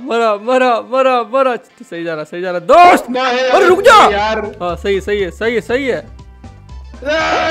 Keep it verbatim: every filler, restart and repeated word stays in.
मरा मरा मरा मरा। सही जा रहा सही जा रहा दोस्त। अरे रुक जा यार। हाँ सही सही है सही है सही है।